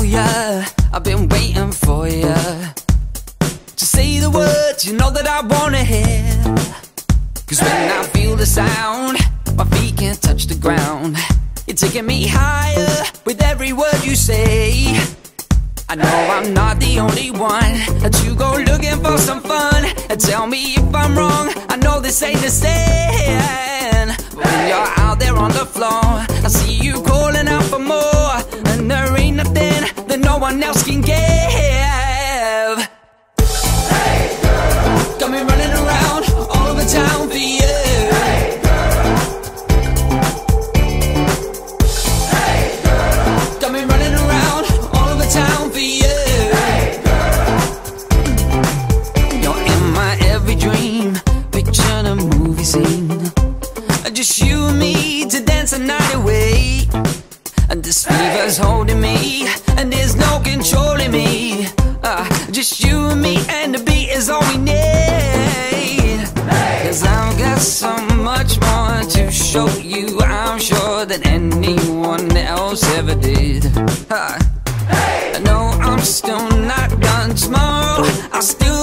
ya, I've been waiting for ya. Just say the words you know that I wanna hear. Cause when I feel the sound, my feet can't touch the ground. You're taking me higher with every word you say. I know I'm not the only one that you go looking for some fun. And tell me if I'm wrong, I know this ain't the same. But when you're out there on the floor, I see you calling out for more. And there ain't nothing that no one else can give. Hey girl, got me running around all over town for you. Hey girl, hey girl, got me running around all over town for you. Hey girl, you're in my every dream, picture the movie scene. Just you and me to dance the night away. And this fever's holding me, and there's no controlling me. Just you and me, and the beat is all we need. Cause I've got so much more to show you, I'm sure, than anyone else ever did. I know I'm still not done. Tomorrow I'll still